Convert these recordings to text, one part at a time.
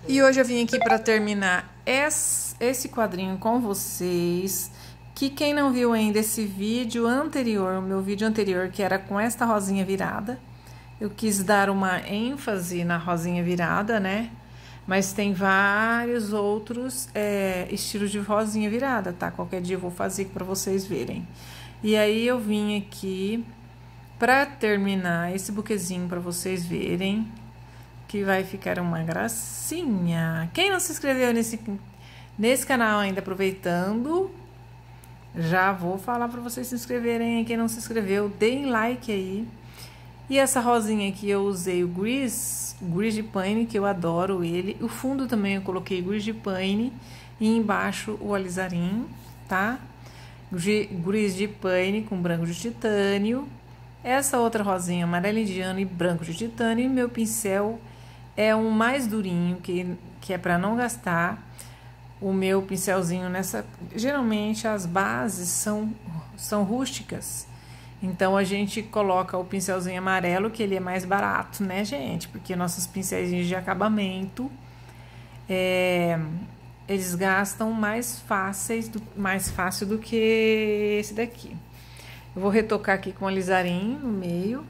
E hoje eu vim aqui para terminar esse quadrinho com vocês, que quem não viu ainda esse vídeo anterior, o meu vídeo anterior, que era com esta rosinha virada, eu quis dar uma ênfase na rosinha virada, né? Mas tem vários outros estilos de rosinha virada, tá? Qualquer dia eu vou fazer para vocês verem. E aí eu vim aqui para terminar esse buquezinho para vocês verem, que vai ficar uma gracinha. Quem não se inscreveu nesse canal ainda, aproveitando, já vou falar para vocês se inscreverem. Quem não se inscreveu, deem like aí. E essa rosinha aqui eu usei o Grease de Paine, que eu adoro ele. O fundo também eu coloquei Grease de Paine e embaixo o alizarim, tá? Grease de Paine com branco de titânio. Essa outra rosinha amarela indiana e branco de titânio. E meu pincel é um mais durinho, que é para não gastar o meu pincelzinho nessa. Geralmente as bases são rústicas, então a gente coloca o pincelzinho amarelo, que ele é mais barato, né, gente? Porque nossos pincelzinhos de acabamento eles gastam mais fácil do que esse daqui. Eu vou retocar aqui com alizarim no meio.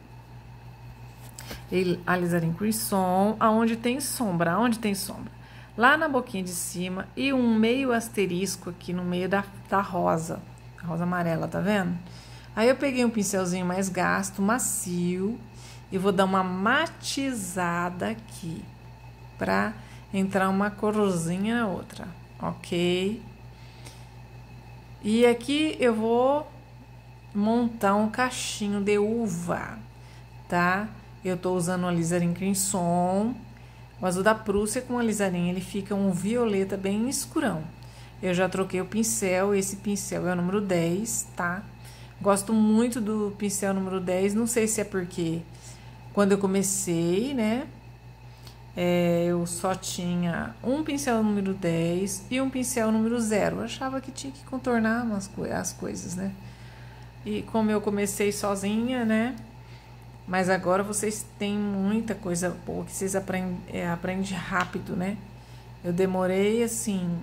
Alizarim Cresson, aonde tem sombra, lá na boquinha de cima, e um meio asterisco aqui no meio da rosa, a rosa amarela, tá vendo? Aí eu peguei um pincelzinho mais gasto, macio, e vou dar uma matizada aqui, pra entrar uma corzinha na outra, ok? E aqui eu vou montar um cachinho de uva, tá? Eu tô usando o alizarim Cresson, o azul da Prússia com o alizarim, ele fica um violeta bem escurão. Eu já troquei o pincel, esse pincel é o número 10, tá? Gosto muito do pincel número 10, não sei se é porque quando eu comecei, né, eu só tinha um pincel número 10 e um pincel número 0. Eu achava que tinha que contornar as coisas, né? E como eu comecei sozinha, né, mas agora vocês têm muita coisa boa que vocês aprendem rápido, né? Eu demorei, assim,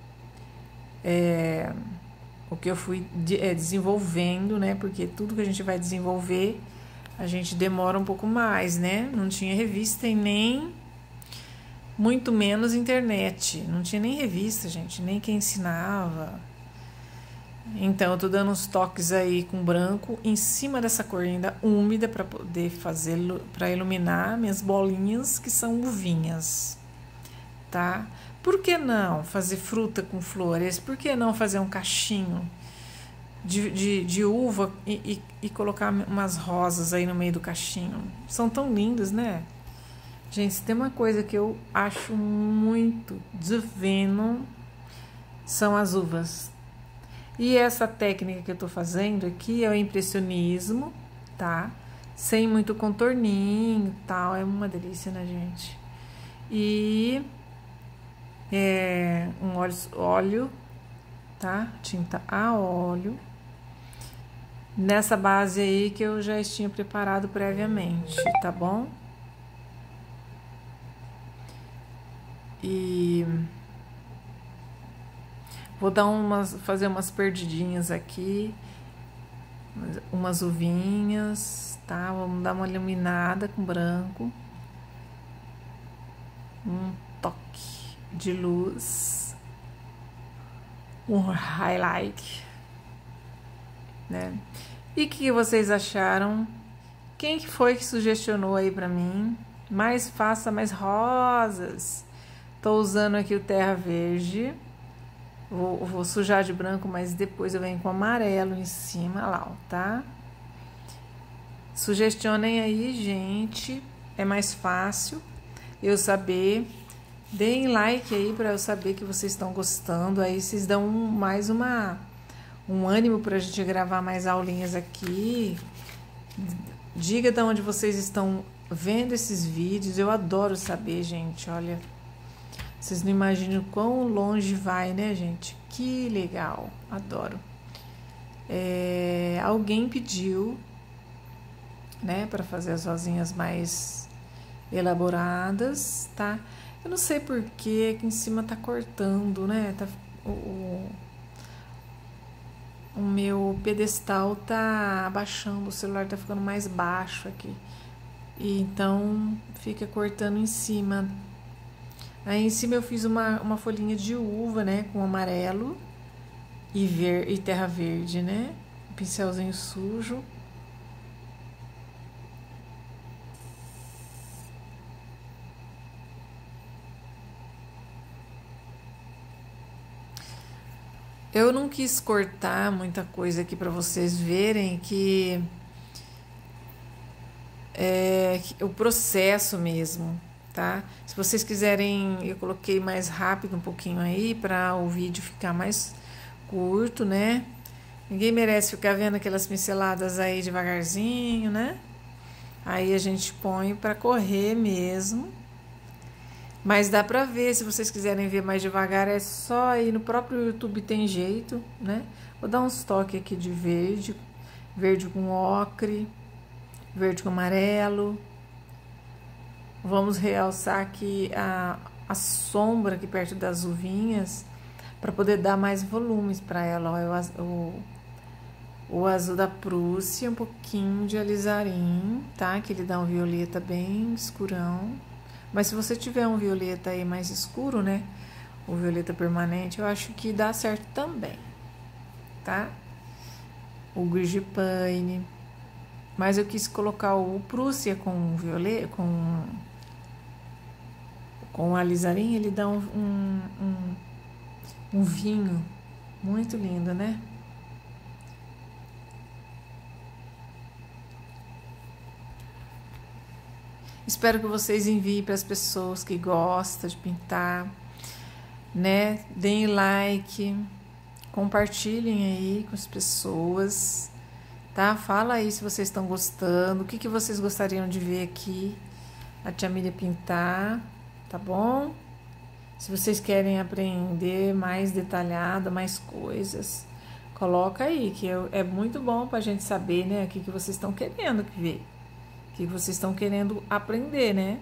o que eu fui desenvolvendo, né? Porque tudo que a gente vai desenvolver, a gente demora um pouco mais, né? Não tinha revista e nem, muito menos internet. Não tinha nem revista, gente, nem quem ensinava. Então, eu tô dando uns toques aí com branco em cima dessa cor ainda úmida para poder para iluminar minhas bolinhas, que são uvinhas, tá? Por que não fazer fruta com flores? Por que não fazer um cachinho de uva e colocar umas rosas aí no meio do cachinho? São tão lindas, né? Gente, se tem uma coisa que eu acho muito divino, são as uvas. E essa técnica que eu tô fazendo aqui é o impressionismo, tá? Sem muito contorninho e tal, é uma delícia, né, gente? E um óleo, tá? Tinta a óleo. Nessa base aí que eu já tinha preparado previamente, tá bom? E vou dar fazer umas perdidinhas aqui, umas uvinhas, tá? Vamos dar uma iluminada com branco, um toque de luz, um highlight, né? E o que vocês acharam? Quem que foi que sugestionou aí pra mim? Faça mais rosas. Tô usando aqui o terra verde. Vou sujar de branco, mas depois eu venho com amarelo em cima, lá, ó, tá? Sugestionem aí, gente. É mais fácil eu saber. Deem like aí pra eu saber que vocês estão gostando. Aí vocês dão mais um ânimo pra gente gravar mais aulinhas aqui. Diga de onde vocês estão vendo esses vídeos. Eu adoro saber, gente, olha. Vocês não imaginam quão longe vai, né, gente? Que legal, adoro. Alguém pediu, né, para fazer as rosinhas mais elaboradas, tá? Eu não sei por que aqui em cima tá cortando, né? O meu pedestal tá abaixando, o celular tá ficando mais baixo aqui. E então fica cortando em cima. Aí em cima eu fiz uma folhinha de uva, né? Com amarelo e terra verde, né? Um pincelzinho sujo. Eu não quis cortar muita coisa aqui para vocês verem que é o processo mesmo, tá? Se vocês quiserem, eu coloquei mais rápido um pouquinho aí para o vídeo ficar mais curto, né? Ninguém merece ficar vendo aquelas pinceladas aí devagarzinho, né? Aí a gente põe para correr mesmo. Mas dá pra ver, se vocês quiserem ver mais devagar, é só ir no próprio YouTube, tem jeito, né? Vou dar uns toques aqui de verde, verde com ocre, verde com amarelo. Vamos realçar aqui a sombra aqui perto das uvinhas, para poder dar mais volumes para ela. Ó, o azul da Prússia, um pouquinho de alizarim, tá? Que ele dá um violeta bem escurão. Mas se você tiver um violeta aí mais escuro, né? O violeta permanente, eu acho que dá certo também, tá? O Grigipane. Mas eu quis colocar o Prússia com violeta, com alizarim, ele dá um vinho muito lindo, né? Espero que vocês enviem para as pessoas que gostam de pintar, né? Deem like, compartilhem aí com as pessoas, tá? Fala aí se vocês estão gostando, o que vocês gostariam de ver aqui a Tia Miriam pintar, tá bom? Se vocês querem aprender mais detalhado, mais coisas, coloca aí, que é muito bom pra gente saber, né? O que vocês estão querendo ver. Que vocês estão querendo aprender, né?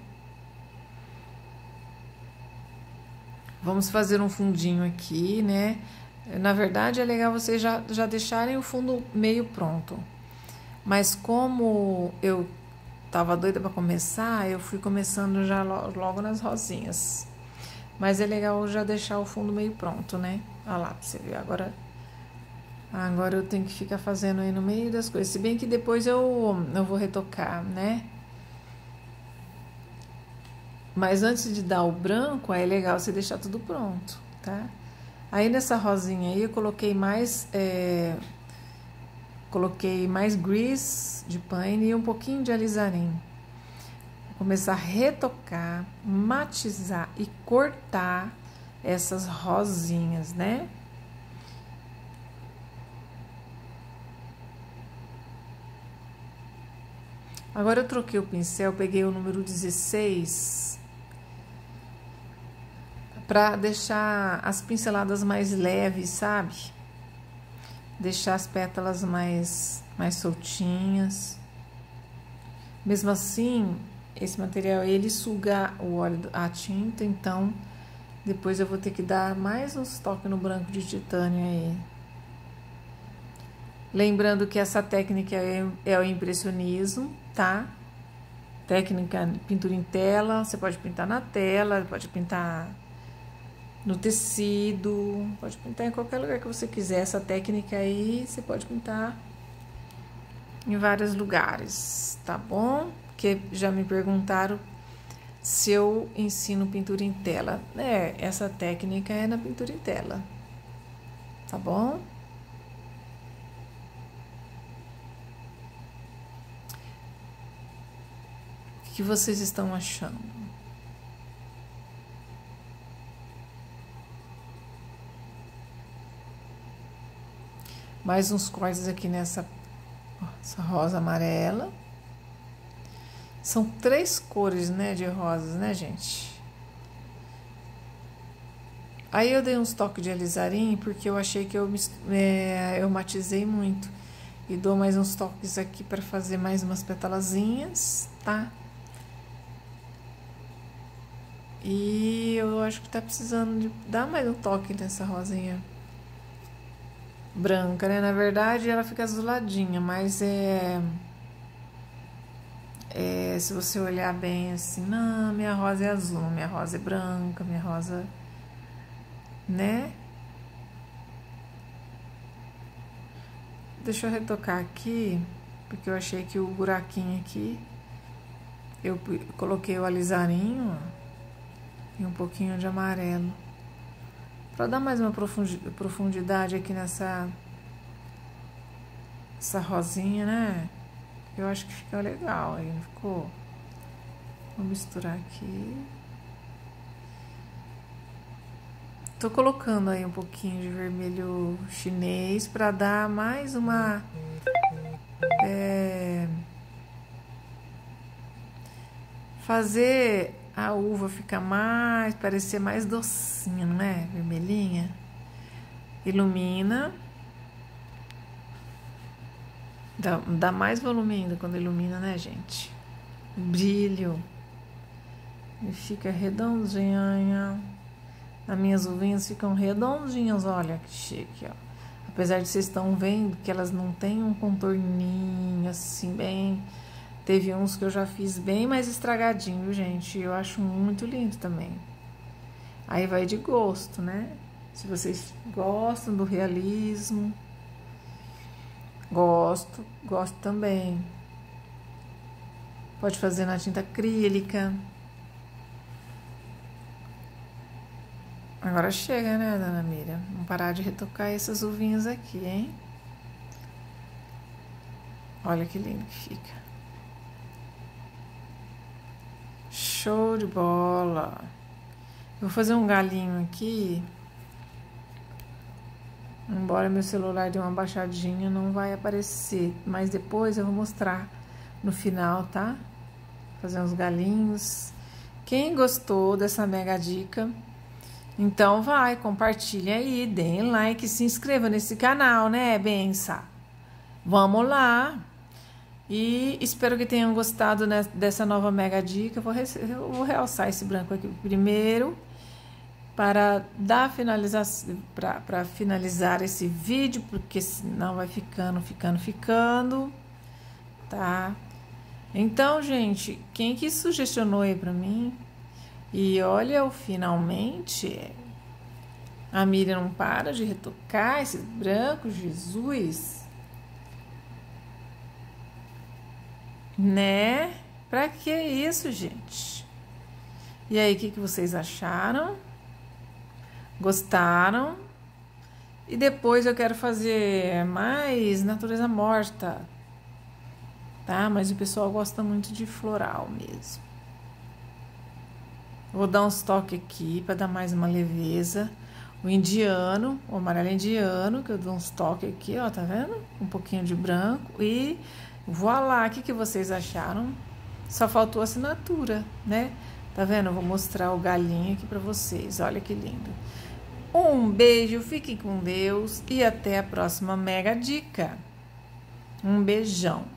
Vamos fazer um fundinho aqui, né? Na verdade, é legal vocês já deixarem o fundo meio pronto. Mas como eu tava doida para começar, eu fui começando já logo nas rosinhas. Mas é legal já deixar o fundo meio pronto, né? Olha lá, pra você ver. Agora eu tenho que ficar fazendo aí no meio das coisas. Se bem que depois eu vou retocar, né? Mas antes de dar o branco, aí é legal você deixar tudo pronto, tá? Aí nessa rosinha aí eu coloquei mais grease de paine e um pouquinho de alizarim. Vou começar a retocar, matizar e cortar essas rosinhas, né? Agora eu troquei o pincel, peguei o número 16 para deixar as pinceladas mais leves, sabe? Deixar as pétalas mais soltinhas. Mesmo assim, esse material ele suga o óleo, a tinta, então depois eu vou ter que dar mais uns toques no branco de titânio aí. Lembrando que essa técnica é o impressionismo, tá? Técnica pintura em tela, você pode pintar na tela, pode pintar no tecido, pode pintar em qualquer lugar que você quiser. Essa técnica aí você pode pintar em vários lugares, tá bom? Porque já me perguntaram se eu ensino pintura em tela. Essa técnica é na pintura em tela, tá bom? O que vocês estão achando? Mais uns cortes aqui nessa rosa amarela. São 3 cores, né, de rosas, né, gente? Aí eu dei uns toques de alizarim porque eu achei que eu matizei muito. E dou mais uns toques aqui para fazer mais umas petalazinhas, tá? E eu acho que tá precisando de dar mais um toque nessa rosinha branca, né? Na verdade, ela fica azuladinha, mas se você olhar bem assim, não, minha rosa é azul, minha rosa é branca, minha rosa, né? Deixa eu retocar aqui, porque eu achei que o buraquinho aqui, eu coloquei o alisarinho, ó, e um pouquinho de amarelo, para dar mais uma profundidade aqui essa rosinha, né? Eu acho que fica legal aí, não ficou? Vou misturar aqui. Tô colocando aí um pouquinho de vermelho chinês para dar mais uma fazer a uva ficar parecer mais docinha, não é? Vermelhinha. Ilumina. Dá mais volume ainda quando ilumina, né, gente? Brilho. E fica redondinha. As minhas uvinhas ficam redondinhas, olha que chique, ó. Apesar de vocês estão vendo que elas não têm um contorninho assim bem... Teve uns que eu já fiz bem mais estragadinho, gente. Eu acho muito lindo também. Aí vai de gosto, né? Se vocês gostam do realismo... Gosto também. Pode fazer na tinta acrílica. Agora chega, né, dona Miriam? Vamos parar de retocar essas uvinhas aqui, hein? Olha que lindo que fica. Show de bola! Eu vou fazer um galinho aqui. Embora meu celular dê uma baixadinha, não vai aparecer. Mas depois eu vou mostrar no final, tá? Fazer uns galinhos. Quem gostou dessa mega dica... Então compartilha aí, deem like, se inscreva nesse canal, né, bença? Vamos lá! E espero que tenham gostado, né, dessa nova mega dica. Eu vou realçar esse branco aqui primeiro, para dar para finalizar esse vídeo, porque senão vai ficando, tá? Então, gente, quem que sugestionou aí pra mim? E olha, eu finalmente... A Miriam não para de retocar esses brancos, Jesus! Né? Pra que isso, gente? E aí, o que vocês acharam? Gostaram? E depois eu quero fazer mais natureza morta, tá? Mas o pessoal gosta muito de floral mesmo. Vou dar uns toques aqui para dar mais uma leveza. O indiano, o amarelo indiano, que eu dou uns toques aqui, ó, tá vendo? Um pouquinho de branco e voilá, o que vocês acharam? Só faltou a assinatura, né? Tá vendo? Eu vou mostrar o galinho aqui para vocês, olha que lindo. Um beijo, fiquem com Deus e até a próxima mega dica. Um beijão.